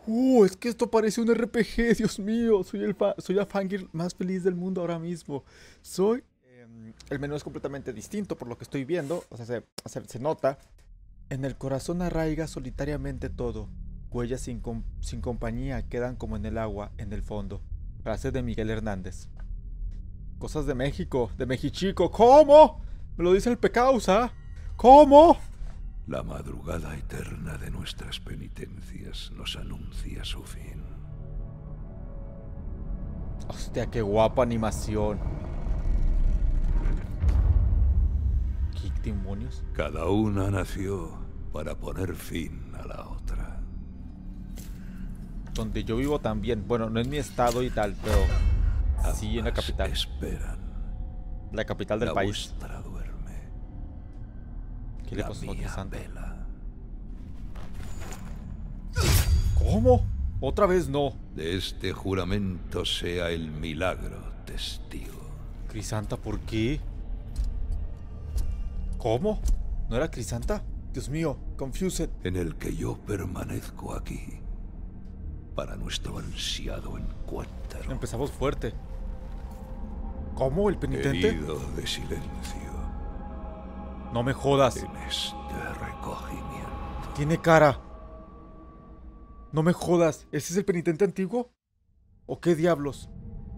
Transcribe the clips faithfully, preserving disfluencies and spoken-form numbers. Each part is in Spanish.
Uh, es que esto parece un R P G, Dios mío. Soy el fa- soy la fangirl más feliz del mundo ahora mismo. Soy... em, el menú es completamente distinto por lo que estoy viendo. O sea, se, se- se nota. En el corazón arraiga solitariamente todo. Huellas sin, com- sin compañía quedan como en el agua, en el fondo. Frase de Miguel Hernández. Cosas de México, de Mexichico. ¿Cómo? Me lo dice el Pecausa. ¿Cómo? La madrugada eterna de nuestras penitencias nos anuncia su fin. Hostia, qué guapa animación. ¿Qué demonios? Cada una nació para poner fin a la otra. Donde yo vivo también. Bueno, no en mi estado y tal, pero sí en la Ambas capital. esperan. La capital del La país. vuestra duerme. ¿Qué le La pasó a mía Santa? vela. ¿Cómo? Otra vez no. De este juramento sea el milagro testigo. Crisanta, ¿por qué? ¿Cómo? ¿No era Crisanta? Dios mío, confused. En el que yo permanezco aquí. Para nuestro ansiado encuentro. Empezamos fuerte. ¿Cómo? ¿El penitente? Herido de silencio. No me jodas. En este recogimiento. Tiene cara. No me jodas. ¿Ese es el penitente antiguo? ¿O qué diablos?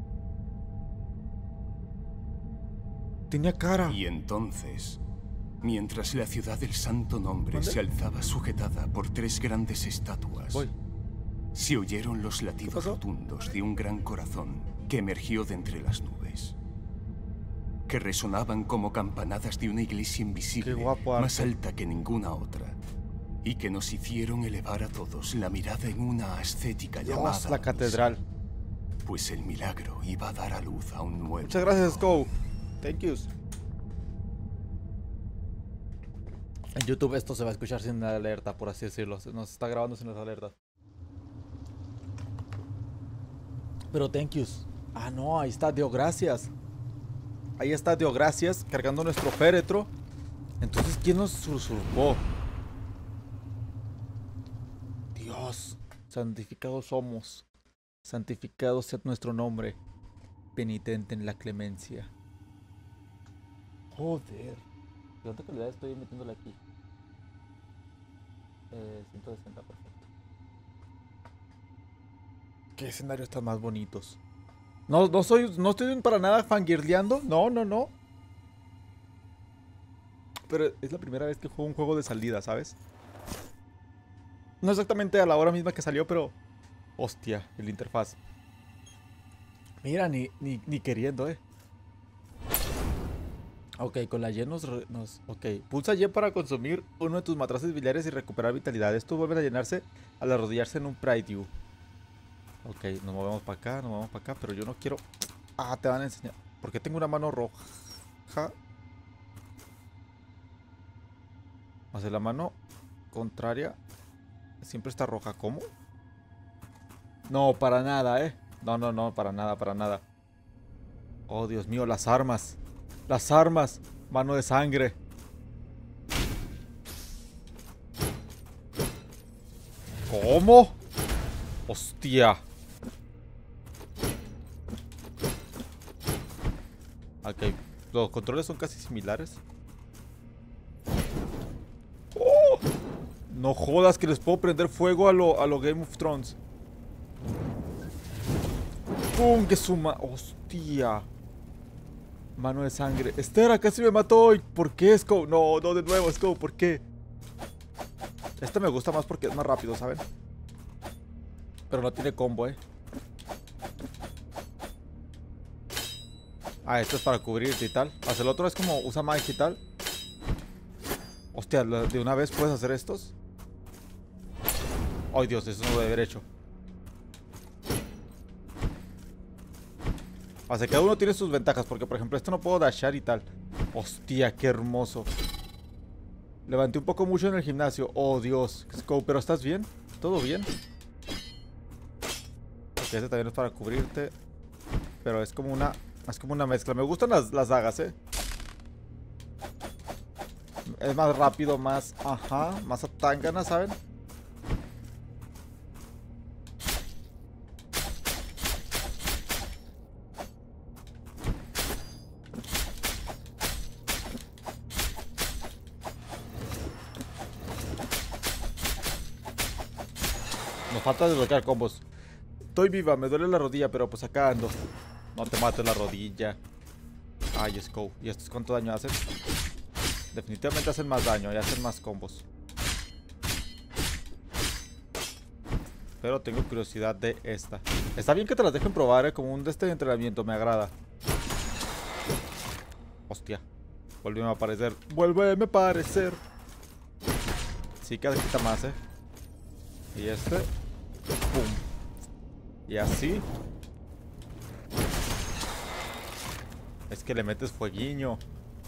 Tenía cara. Y entonces, mientras la ciudad del Santo Nombre ¿Dónde? se alzaba sujetada por tres grandes estatuas, Voy. se oyeron los ¿Qué latidos pasó? rotundos de un gran corazón que emergió de entre las nubes, que resonaban como campanadas de una iglesia invisible, Qué guapo más arte. alta que ninguna otra, y que nos hicieron elevar a todos la mirada en una ascética llamada Dios, la catedral. misa, pues el milagro iba a dar a luz a un nuevo. Muchas gracias, Sco. Thank yous. En YouTube esto se va a escuchar sin alerta, por así decirlo. Nos está grabando sin las alertas. Pero thank yous. Ah, no, ahí está, Dios, gracias. Ahí está, Dios, gracias, cargando nuestro féretro. Entonces, ¿quién nos usurpó? Dios, santificados somos. Santificado sea nuestro nombre. Penitente en la clemencia. Joder. ¿Cuánta calidad estoy metiéndole aquí? Eh, ciento sesenta, perfecto. ¿Qué escenarios están más bonitos? No, no soy, no estoy para nada fangirleando. No, no, no. Pero es la primera vez que juego un juego de salida, ¿sabes? No exactamente a la hora misma que salió, pero... Hostia, el interfaz. Mira, ni, ni, ni queriendo, eh. Ok, con la Y nos, re- nos... Ok, pulsa Y para consumir uno de tus matraces biliares y recuperar vitalidad. Estos vuelven a llenarse al arrodillarse en un Pride View. Ok, nos movemos para acá, nos movemos para acá, pero yo no quiero... Ah, te van a enseñar. ¿Por qué tengo una mano roja? Hacia la mano contraria siempre está roja. ¿Cómo? No, para nada, eh. No, no, no, para nada, para nada. Oh, Dios mío, las armas. Las armas. Mano de sangre. ¿Cómo? Hostia. Ok, los controles son casi similares. ¡Oh! No jodas que les puedo prender fuego a lo, a lo Game of Thrones. ¡Pum! ¡Que suma! ¡Hostia! Mano de sangre. Estera, casi me mató. ¿Y por qué, Scope? No, no, de nuevo, Scope, ¿por qué? Este me gusta más porque es más rápido, ¿saben? Pero no tiene combo, eh. Ah, esto es para cubrirte y tal. Hasta el otro es como usa magia y tal. Hostia, ¿de una vez puedes hacer estos? Ay, Dios, eso no lo debe haber hecho. O sea, cada uno tiene sus ventajas. Porque, por ejemplo, esto no puedo dashar y tal. Hostia, qué hermoso. Levanté un poco mucho en el gimnasio. Oh, Dios. Scope, ¿pero estás bien? ¿Todo bien? Ok, este también es para cubrirte. Pero es como una... Es como una mezcla. Me gustan las, las dagas, eh. Es más rápido, más... Ajá. Más atangana, ¿saben? Nos falta desbloquear combos. Estoy viva, me duele la rodilla, pero pues acá ando. No te mates la rodilla. Ay, es go. ¿Y estos cuánto daño hacen? Definitivamente hacen más daño y hacen más combos. Pero tengo curiosidad de esta. Está bien que te las dejen probar, eh, como un de este entrenamiento, me agrada. Hostia. Vuelve a aparecer. Vuelve a aparecer. Sí, cada quita más, eh. Y este. Pum. Y así. Es que le metes fueguiño.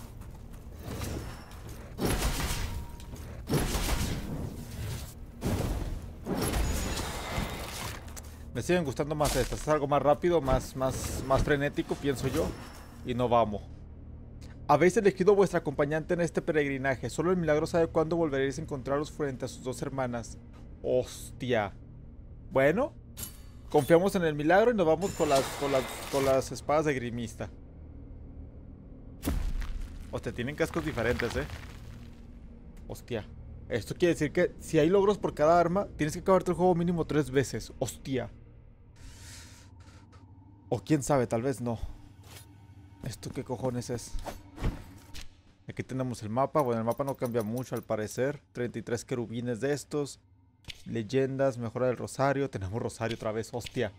Me siguen gustando más estas. Es algo más rápido, más, más, más frenético, pienso yo. Y no vamos. Habéis elegido vuestra acompañante en este peregrinaje. Solo el milagro sabe cuándo volveréis a encontraros frente a sus dos hermanas. Hostia. Bueno. Confiamos en el milagro y nos vamos con las, con las, con las espadas de grimista. Hostia, tienen cascos diferentes, eh. Hostia. Esto quiere decir que si hay logros por cada arma, tienes que acabarte el juego mínimo tres veces. Hostia. O quién sabe, tal vez no. ¿Esto qué cojones es? Aquí tenemos el mapa. Bueno, el mapa no cambia mucho al parecer. treinta y tres querubines de estos. Leyendas, mejora del rosario. Tenemos rosario otra vez, hostia.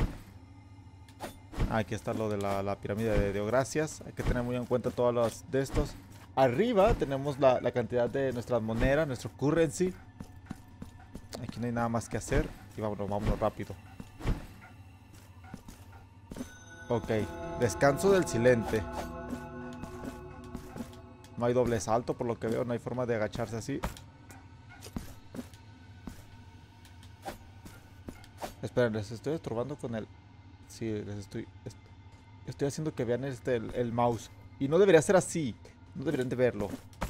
Ah, aquí está lo de la, la pirámide de Deogracias. Hay que tener muy en cuenta todos los de estos. Arriba tenemos la, la cantidad de nuestras monedas, nuestro currency. Aquí no hay nada más que hacer. Y vámonos, vámonos rápido. Ok, descanso del silente. No hay doble salto, por lo que veo. No hay forma de agacharse así. Esperen, les estoy estorbando con el... Sí, les estoy... Est estoy haciendo que vean este, el, el mouse. Y no debería ser así. No deberían de verlo.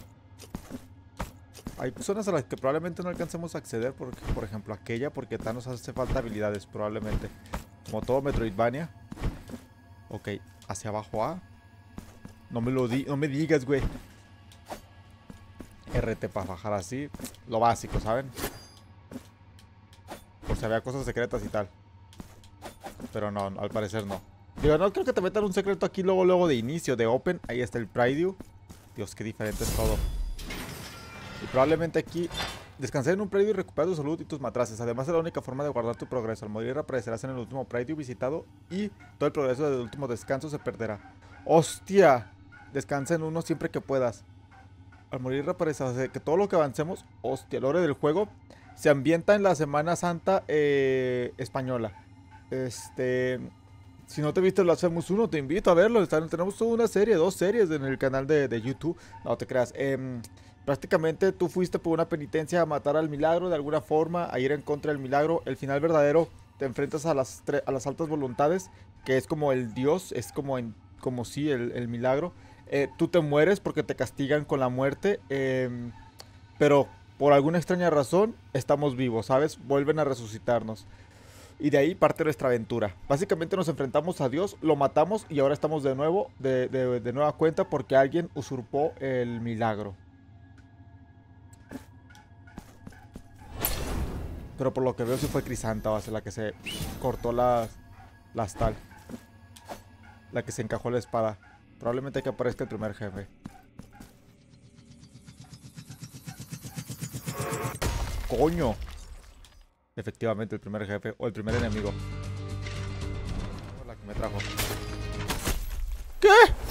Hay zonas a las que probablemente no alcancemos a acceder. Porque, por ejemplo, aquella. Porque tal nos hace falta habilidades, probablemente. Como todo Metroidvania. Ok, hacia abajo A. No me lo di no me digas, güey. R T para bajar así. Lo básico, ¿saben? Por si había cosas secretas y tal. Pero no, al parecer no. Digo, no creo que te metan un secreto aquí luego, luego de inicio, de Open. Ahí está el Preview. Dios, qué diferente es todo. Y probablemente aquí descansar en un Preview y recuperar tu salud y tus matraces. Además es la única forma de guardar tu progreso. Al morir reaparecerás en el último Preview visitado y todo el progreso del último descanso se perderá. ¡Hostia! Descansa en uno siempre que puedas. Al morir reaparecerás. O sea, que todo lo que avancemos, hostia, el lore del juego se ambienta en la Semana Santa eh, española. Este... Si no te viste Blasphemous uno, te invito a verlo. Están, tenemos toda una serie, dos series en el canal de, de YouTube. No te creas. Eh, prácticamente tú fuiste por una penitencia a matar al milagro de alguna forma, a ir en contra del milagro. El final verdadero, te enfrentas a las, a las altas voluntades, que es como el dios, es como, en, como sí, el, el milagro. Eh, tú te mueres porque te castigan con la muerte. Eh, pero por alguna extraña razón, estamos vivos, ¿sabes? Vuelven a resucitarnos. Y de ahí parte nuestra aventura. Básicamente nos enfrentamos a Dios, lo matamos y ahora estamos de nuevo, de, de, de nueva cuenta porque alguien usurpó el milagro. Pero por lo que veo sí fue Crisanta, va a ser la que se cortó las, las tal. La que se encajó la espada. Probablemente que aparezca el primer jefe. ¡Coño! Efectivamente, el primer jefe o el primer enemigo. La que me trajo. ¿Qué?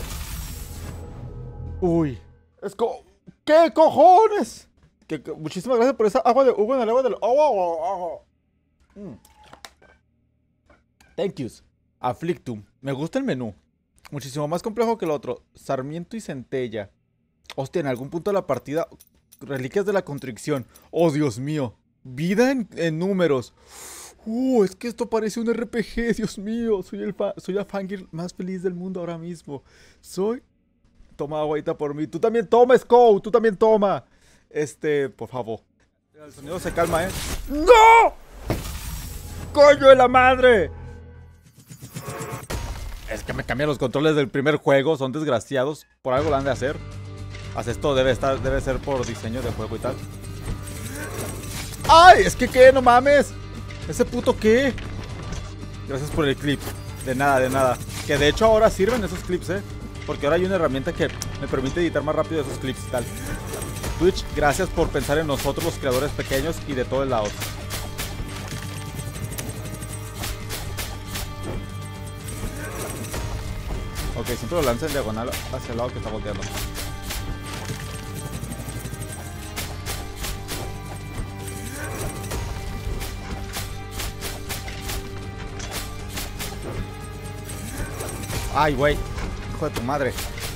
Uy. Es co ¿Qué cojones? Que, que, muchísimas gracias por esa agua de Hugo en el agua del agua. Mm. Thank yous. Afflictum. Me gusta el menú. Muchísimo más complejo que el otro. Sarmiento y centella. Hostia, en algún punto de la partida. Reliquias de la contrición. Oh, Dios mío. Vida en, en números. Uh, es que esto parece un R P G, Dios mío. Soy el, soy la fangirl más feliz del mundo ahora mismo. Soy... Toma agüita por mí. Tú también toma, Scout. Tú también toma. Este, por favor. El sonido se calma, ¿eh? ¡No! ¡Coño de la madre! Es que me cambian los controles del primer juego. Son desgraciados. Por algo lo han de hacer. Haz esto debe estar, debe ser por diseño de juego y tal. ¡Ay! Es que qué, no mames. ¿Ese puto qué? Gracias por el clip. De nada, de nada. Que de hecho ahora sirven esos clips, ¿eh? Porque ahora hay una herramienta que me permite editar más rápido esos clips y tal. Twitch, gracias por pensar en nosotros los creadores pequeños y de todos lados. Ok, siempre lo lanza en diagonal hacia el lado que está volteando. Ay, güey. Hijo de tu madre.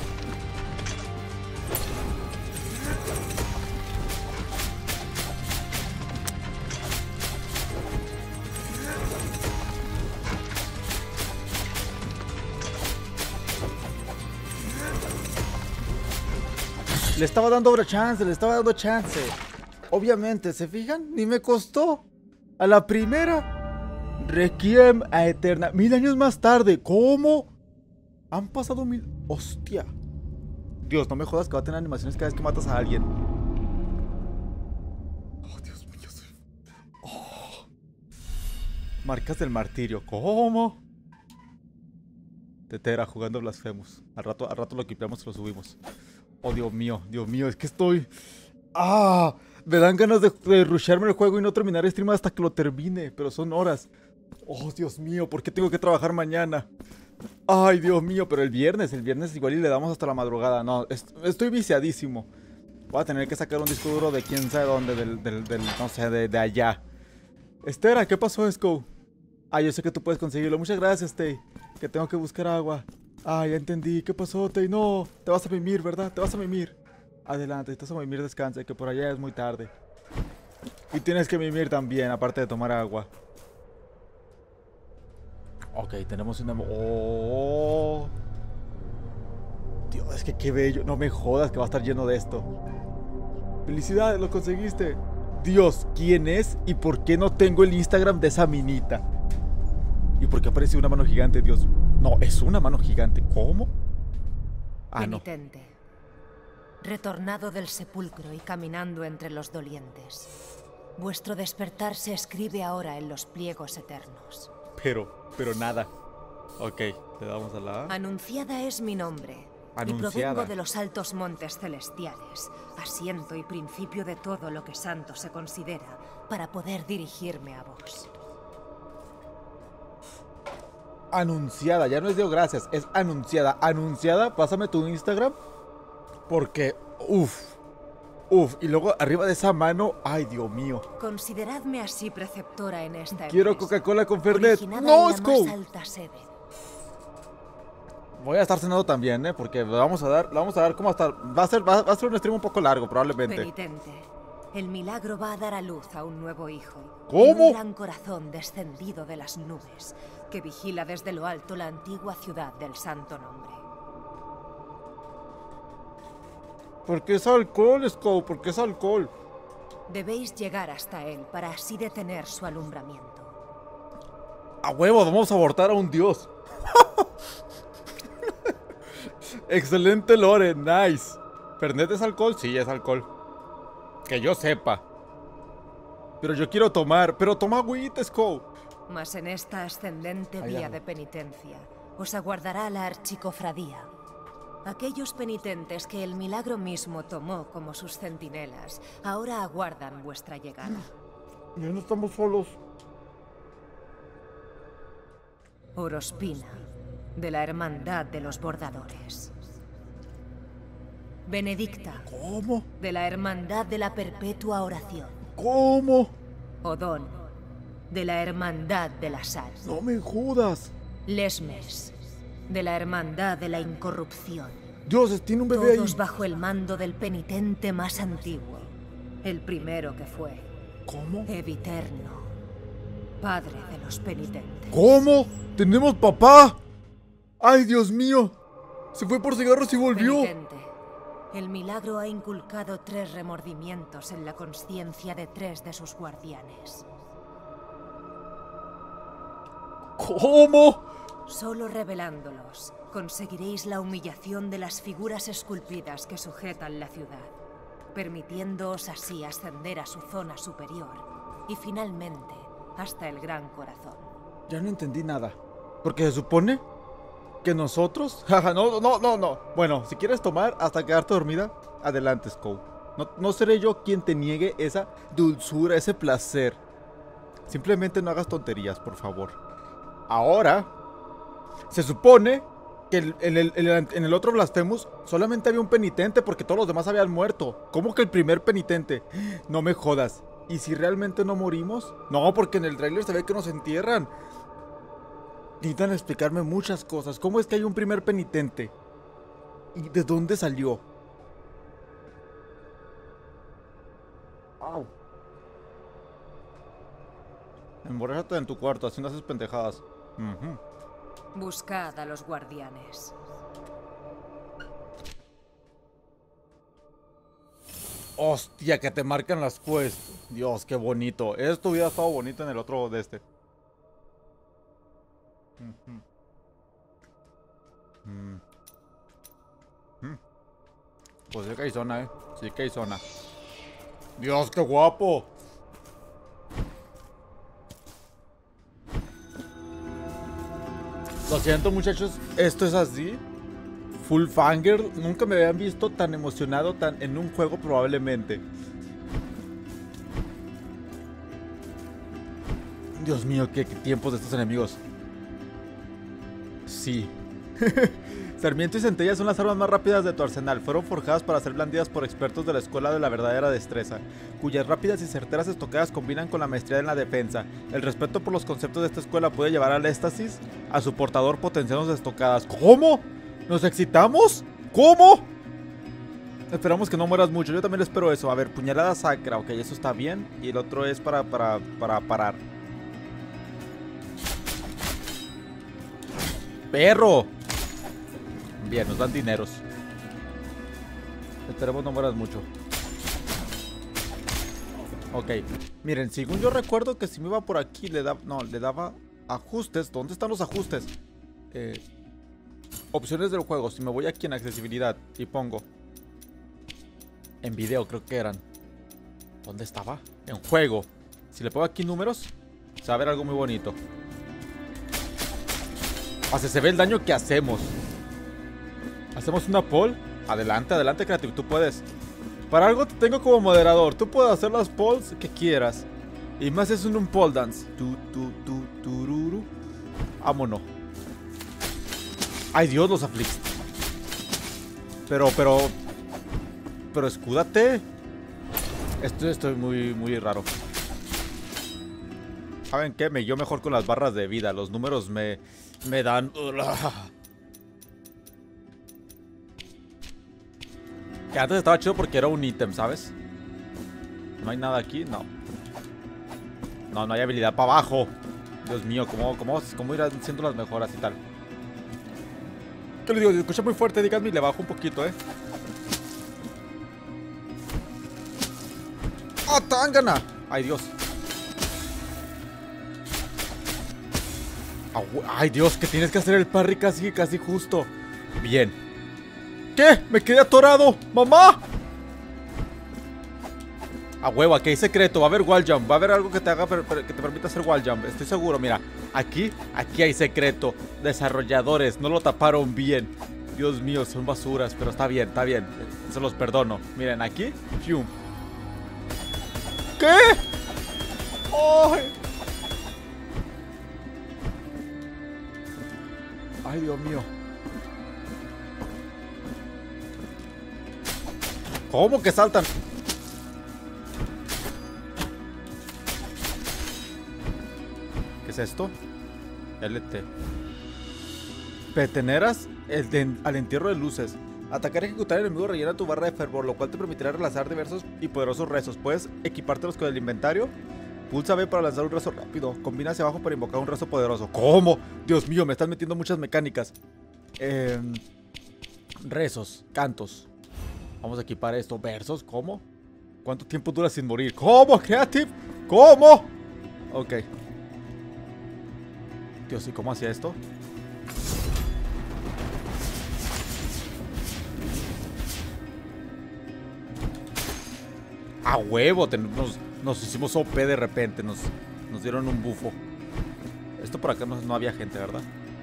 Le estaba dando otra chance, le estaba dando chance. Obviamente, ¿se fijan? Ni me costó. A la primera. Requiem a Eterna. Mil años más tarde. ¿Cómo? Han pasado mil... Hostia. Dios, no me jodas que va a tener animaciones cada vez que matas a alguien. Oh, Dios mío. Oh. Marcas del martirio. ¿Cómo? Tetera jugando Blasphemous. Al rato, al rato lo equipamos y lo subimos. Oh, Dios mío, Dios mío, es que estoy... ¡Ah! Me dan ganas de, de rushearme el juego y no terminar el stream hasta que lo termine. Pero son horas. Oh, Dios mío, ¿por qué tengo que trabajar mañana? Ay, Dios mío, pero el viernes, el viernes igual y le damos hasta la madrugada. No, est estoy viciadísimo. Voy a tener que sacar un disco duro de quién sabe dónde, del, del, del no sé, de, de allá. Estera, ¿qué pasó, Esco? Ah, yo sé que tú puedes conseguirlo. Muchas gracias, Tay. Que tengo que buscar agua. Ah, ya entendí. ¿Qué pasó, Tay? No, te vas a mimir, ¿verdad? Te vas a mimir. Adelante, te vas a mimir, descansa, que por allá es muy tarde. Y tienes que mimir también, aparte de tomar agua. Ok, tenemos una... ¡Oh! Dios, es que qué bello. No me jodas que va a estar lleno de esto. ¡Felicidades, lo conseguiste! Dios, ¿quién es y por qué no tengo el Instagram de esa minita? ¿Y por qué aparece una mano gigante, Dios? No, es una mano gigante. ¿Cómo? Ah, no. Penitente. Retornado del sepulcro y caminando entre los dolientes. Vuestro despertar se escribe ahora en los pliegos eternos. Pero, pero nada. Ok, le damos a la A. Anunciada es mi nombre. Anunciada. Y provengo de los altos montes celestiales, asiento y principio de todo lo que santo se considera, para poder dirigirme a vos. Anunciada, ya no es de gracias, es anunciada. Anunciada, pásame tu Instagram. Porque, uff, uff, y luego arriba de esa mano, ay, Dios mío. Consideradme así preceptora en esta Quiero empresa, Coca-Cola con Fernet. originada No, en la Esco. más alta sede. Voy a estar cenando también, ¿eh? Porque le vamos a dar, le vamos a dar como hasta... Va a ser, va, va a ser un stream un poco largo, probablemente. Penitente, el milagro va a dar a luz a un nuevo hijo. ¿Cómo? Un gran corazón descendido de las nubes, que vigila desde lo alto la antigua ciudad del santo nombre. ¿Por qué es alcohol, Scout? ¿Por qué es alcohol? Debéis llegar hasta él para así detener su alumbramiento. A huevo, vamos a abortar a un dios. Excelente lore, nice. ¿Fernet es alcohol? Sí, es alcohol. Que yo sepa. Pero yo quiero tomar. Pero toma agüita, Scout. Mas en esta ascendente Ahí vía vamos. de penitencia os aguardará la archicofradía. Aquellos penitentes que el milagro mismo tomó como sus centinelas, ahora aguardan vuestra llegada. Ya no estamos solos. Orospina, de la Hermandad de los Bordadores. Benedicta, ¿Cómo? de la Hermandad de la Perpetua Oración. ¿Cómo? Odón, de la Hermandad de la Sal. No me jodas. Lesmes, de la Hermandad de la Incorrupción. Dios, tiene un bebé Todos ahí. bajo el mando del penitente más antiguo, el primero que fue, ¿Cómo? Eviterno, padre de los penitentes. ¿Cómo? ¡Tenemos papá! ¡Ay, Dios mío! Se fue por cigarros y volvió. Penitente, el milagro ha inculcado tres remordimientos en la conciencia de tres de sus guardianes. ¿Cómo? Solo revelándolos, conseguiréis la humillación de las figuras esculpidas que sujetan la ciudad, permitiéndoos así ascender a su zona superior y finalmente hasta el Gran Corazón. Ya no entendí nada. Porque se supone que nosotros... Jaja, no, no, no, no. Bueno, si quieres tomar hasta quedarte dormida, adelante, Scout. No, no seré yo quien te niegue esa dulzura, ese placer. Simplemente no hagas tonterías, por favor. Ahora, se supone que en el, el, el, en el otro Blasphemous solamente había un penitente porque todos los demás habían muerto. ¿Cómo que el primer penitente? No me jodas. ¿Y si realmente no morimos? No, porque en el trailer se ve que nos entierran. Necesitan explicarme muchas cosas. ¿Cómo es que hay un primer penitente? ¿Y de dónde salió? Au. Emborráchate en tu cuarto, así no haces pendejadas. Uh-huh. Buscad a los guardianes. Hostia, que te marcan las quests. Dios, qué bonito. Esto hubiera estado bonito en el otro de este. Uh-huh. Mm. Mm. Pues sí que hay zona, eh. Sí que hay zona. Dios, qué guapo. Lo siento, muchachos, esto es así. Full fangirl. Nunca me habían visto tan emocionado tan en un juego probablemente. Dios mío, qué, qué tiempos de estos enemigos. Sí. Sarmiento y centella son las armas más rápidas de tu arsenal. Fueron forjadas para ser blandidas por expertos de la escuela de la verdadera destreza, cuyas rápidas y certeras estocadas combinan con la maestría en la defensa. El respeto por los conceptos de esta escuela puede llevar al éxtasis a su portador potenciando sus estocadas. ¿Cómo? ¿Nos excitamos? ¿Cómo? Esperamos que no mueras mucho. Yo también espero eso. A ver, puñalada sacra. Ok, eso está bien. Y el otro es para, para, para parar. ¡Perro! Bien, nos dan dineros. Esperemos no mueras mucho. Ok. Miren, según yo recuerdo que si me iba por aquí le daba... No, le daba ajustes. ¿Dónde están los ajustes? Eh, opciones del juego. Si me voy aquí en accesibilidad y pongo... En video creo que eran. ¿Dónde estaba? En juego. Si le pongo aquí números, se va a ver algo muy bonito. Hasta se ve el daño que hacemos. Hacemos una poll. Adelante, adelante, Creative, tú puedes. Para algo te tengo como moderador. Tú puedes hacer las polls que quieras. Y más es un, un pole dance. Tu, tu, tu, tururu. Vámonos. Ay, Dios, los aflicts. Pero, pero... Pero escúdate. Esto estoy muy, muy raro. ¿Saben qué? Me yo mejor con las barras de vida. Los números me... Me dan... Que antes estaba chido porque era un ítem, ¿sabes? No hay nada aquí, no. No, no hay habilidad para abajo. Dios mío, ¿cómo, cómo, cómo irán siendo las mejoras y tal? ¿Qué le digo? Si escucha muy fuerte, díganme y le bajo un poquito, ¿eh? ¡Ah, tángana! ¡Ay, Dios! Ay, Dios, que tienes que hacer el parry casi, casi justo. Bien. ¿Qué? Me quedé atorado. ¡Mamá! A huevo, aquí hay secreto. Va a haber wall jump. Va a haber algo que te haga, que te permita hacer wall jump. Estoy seguro, mira. Aquí, aquí hay secreto. Desarrolladores, no lo taparon bien. Dios mío, son basuras, pero está bien, está bien. Se los perdono. Miren, aquí. Fium. ¿Qué? ¡Ay! Ay, Dios mío. ¿Cómo que saltan? ¿Qué es esto? L T. Peteneras el de, al entierro de luces. Atacar y ejecutar al enemigo rellena tu barra de fervor, lo cual te permitirá relanzar diversos y poderosos rezos. Puedes equipártelos con el inventario. Pulsa B para lanzar un rezo rápido. Combina hacia abajo para invocar un rezo poderoso. ¿Cómo? Dios mío, me están metiendo muchas mecánicas. Eh, rezos, cantos. Vamos a equipar esto. Versos, ¿cómo? ¿Cuánto tiempo dura sin morir? ¿Cómo, Creative? ¿Cómo? Ok. Dios, ¿y cómo hacía esto? A huevo, nos, nos hicimos O P de repente. Nos, Nos dieron un bufo. Esto por acá no, no había gente, ¿verdad?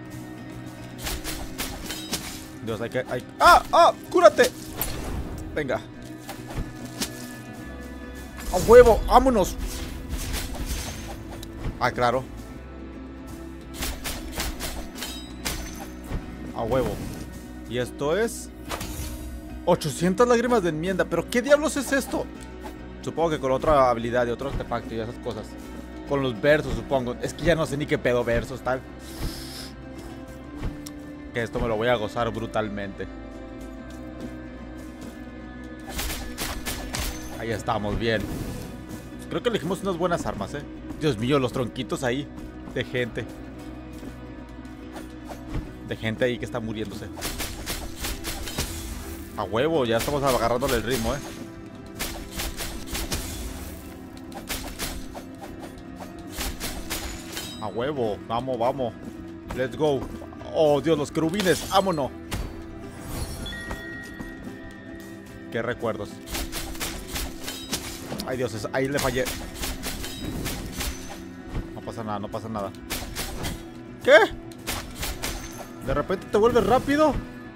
Dios, hay que... Hay... ¡Ah! ¡Ah! ¡Cúrate! Venga. ¡A huevo! ¡Vámonos! Ah, claro. A huevo. Y esto es... ochocientas lágrimas de enmienda. ¿Pero qué diablos es esto? Supongo que con otra habilidad y otro artefacto y esas cosas. Con los versos, supongo. Es que ya no sé ni qué pedo versos, tal. Que esto me lo voy a gozar brutalmente. Ahí estamos, bien. Creo que elegimos unas buenas armas, eh. Dios mío, los tronquitos ahí. De gente. De gente ahí que está muriéndose. A huevo, ya estamos agarrándole el ritmo, eh. A huevo, vamos, vamos. Let's go. Oh, Dios, los querubines, vámonos. Qué recuerdos. Ay, Dios, ahí le fallé. No pasa nada, no pasa nada. ¿Qué? ¿De repente te vuelves rápido?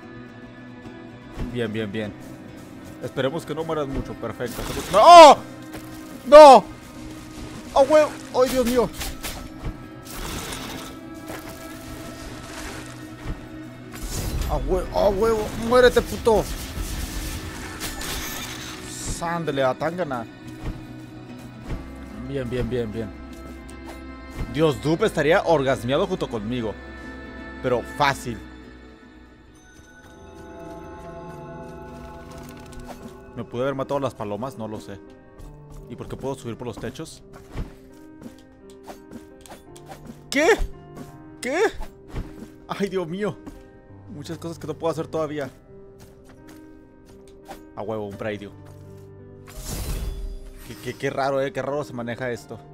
Bien, bien, bien. Esperemos que no mueras mucho, perfecto. ¡No! ¡No! ¡Oh, huevo! ¡Ay, Dios mío! ¡A huevo! ¡A huevo! ¡Muérete, puto! Sándele a Tangana. Bien, bien, bien, bien. Dios, Dupe estaría orgasmeado junto conmigo. Pero fácil. ¿Me pude haber matado a las palomas? No lo sé. ¿Y por qué puedo subir por los techos? ¿Qué? ¿Qué? Ay, Dios mío. Muchas cosas que no puedo hacer todavía. A huevo, un praidio. Qué, qué, qué raro, eh. Qué raro se maneja esto.